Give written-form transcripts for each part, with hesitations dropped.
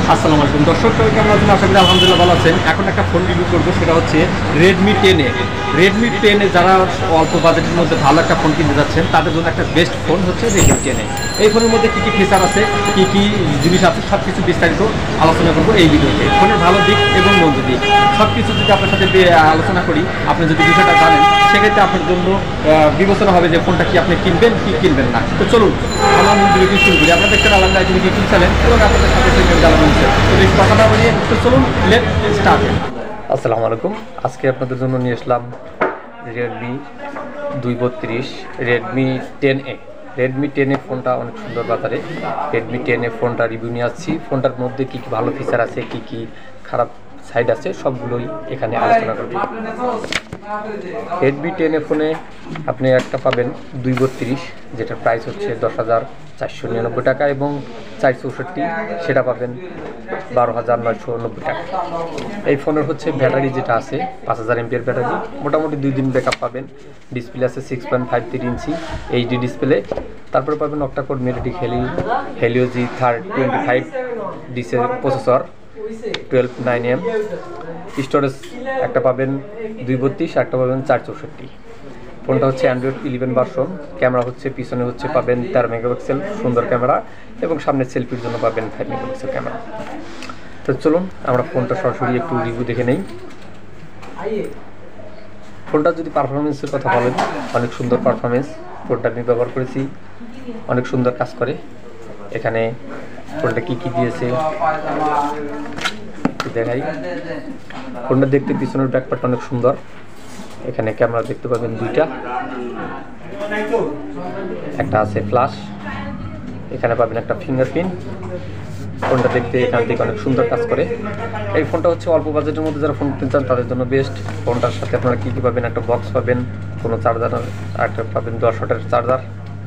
আসসালামু আলাইকুম দর্শক, সবাই কেমন আছেন? আশা করি আলহামদুলিল্লাহ ভালো আছেন। এখন একটা ফোন রিভিউ করবো, সেটা হচ্ছে রেডমি 10A। রেডমি 10A যারা অল্প বাজেটের মধ্যে ভালো একটা ফোন কিনতে যাচ্ছেন তাদের জন্য একটা বেস্ট ফোন হচ্ছে রেডমি 10A। এই ফোনের মধ্যে কী কী ফিচার আছে, কী কী জিনিস আছে, সব কিছু বিস্তারিত আলোচনা করবো এই ভিডিওতে। ফোনের ভালো দিক এবং মন্দ দিক সব কিছু যদি আপনার সাথে আলোচনা করি, আপনি যদি বিষয়টা জানেন সেক্ষেত্রে আপনার জন্য বিবেচনা হবে যে ফোনটা কি আপনি কিনবেন কি কিনবেন না। তো চলুন আমার ভিডিওটি শুরু করি। আপনাদের একটা আলাদা তিনি কি কিনছিলেন এবং আপনাদের সাথে জানানো হচ্ছে। তো বেশি কথা না বলিয়ে তো চলুন লেট স্টার্ট। আসসালামু আলাইকুম। আজকে আপনাদের জন্য নিয়ে আসলাম Redmi 232 Redmi 10A। Redmi 10A ফোনটা অনেক সুন্দর বাজারে। রেডমি 10A ফোনটা রিভিউ নিয়ে আসছি। ফোনটার মধ্যে কী কী ভালো ফিচার আছে, কী কী খারাপ সাইড আছে, সবগুলোই এখানে আলোচনা করব। রেডমি 10A ফোনে আপনি একটা পাবেন 232, যেটার প্রাইস হচ্ছে 10,499 টাকা, এবং 464 সেটা পাবেন 12,990 টাকা। এই ফোনের হচ্ছে ব্যাটারি যেটা আছে 5000 mAh ব্যাটারি, মোটামুটি 2 দিন ব্যাকআপ পাবেন। ডিসপ্লে আছে 6.53 ইঞ্চি এইচডি ডিসপ্লে। তারপরে পাবেন অক্টাকোর মেলোডিক হেলিও G25 ডিসের প্রসেসর, 12/9M। স্টোরেজ একটা পাবেন 232, একটা পাবেন 464। ফোনটা হচ্ছে অ্যান্ড্রয়েড 11 ভার্সন। ক্যামেরা হচ্ছে পিছনে হচ্ছে পাবেন 13 মেগাপিক্সেল সুন্দর ক্যামেরা, এবং সামনে সেলফির জন্য পাবেন 5 মেগাপিক্সেল ক্যামেরা। তো চলুন আমরা ফোনটা সরাসরি একটু রিভিউ দেখে নেই। ফোনটা যদি পারফরমেন্সের কথা বলেন, অনেক সুন্দর পারফরমেন্স। ফোনটা আমি ব্যবহার করেছি, অনেক সুন্দর কাজ করে। এখানে ফোনটা কী কী দিয়েছে দেখাই। ফোনটা দেখতে পিছনের ব্যাকপার্টটা অনেক সুন্দর। এখানে ক্যামেরা দেখতে পাবেন দুইটা, একটা আছে ফ্ল্যাশ, এখানে পাবেন একটা ফিঙ্গারপ্রিন্ট। ফোনটা দেখতে এখান থেকে অনেক সুন্দর কাজ করে। এই ফোনটা হচ্ছে অল্প বাজেটের মধ্যে যারা ফোন কিনতে চান তাদের জন্য বেস্ট। ফোনটার সাথে আপনারা কী কী পাবেন, একটা বক্স পাবেন, কোনো চার্জার, একটা পাবেন 10 ওয়াটের চার্জার।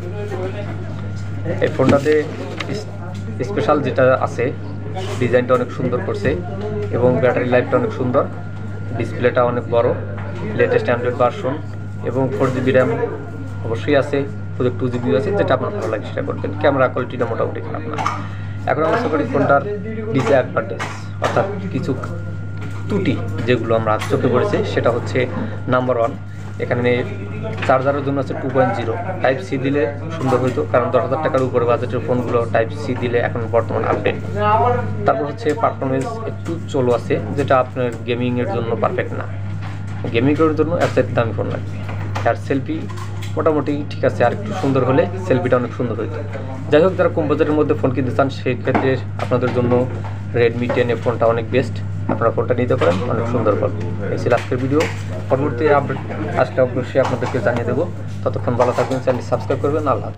এই ফোনটাতে স্পেশাল যেটা আছে, ডিজাইনটা অনেক সুন্দর করছে, এবং ব্যাটারি লাইফটা অনেক সুন্দর। ডিসপ্লেটা অনেক বড়, লেটেস্ট অ্যান্ড্রয়েড ভার্সন, এবং 4GB র্যাম অবশ্যই আছে, 2GB আছে, যেটা আপনার ভালো লাগে সেটা করবেন। ক্যামেরা কোয়ালিটিটা মোটামুটি খারাপ না। এখন আমরা আশা করি ফোনটার ডিসঅ্যাডভান্টেজ অর্থাৎ কিছু ত্রুটি যেগুলো আমরা চোখে পড়েছে, সেটা হচ্ছে নাম্বার 1, এখানে চার্জারের জন্য আছে 2.0। টাইপ সি দিলে সুন্দর হইতো, কারণ 10,000 টাকার উপরে বাজেটের ফোনগুলো টাইপ সি দিলে এখন বর্তমান আপডেট। তারপর হচ্ছে পারফরমেন্স একটু চলো আছে, যেটা আপনার গেমিংয়ের জন্য পারফেক্ট না। গেমিংয়ের জন্য এর চাইতে দামি ফোন লাগবে। আর সেলফি মোটামুটি ঠিক আছে, আর একটু সুন্দর হলে সেলফিটা অনেক সুন্দর হইতো। যাই হোক, যারা কম বাজেটের মধ্যে ফোন কিনতে চান সেক্ষেত্রে আপনাদের জন্য রেডমি 10A ফোনটা অনেক বেস্ট। আপনারা ফোনটা নিতে পারেন, অনেক সুন্দর ফোন। এই ছিল আজকের ভিডিও। পরবর্তী আপডেট আসলে অবশ্যই আপনাদেরকে জানিয়ে দেবো। ততক্ষণ ভালো থাকবেন, চ্যানেল সাবস্ক্রাইব করবেন। আল্লাহ।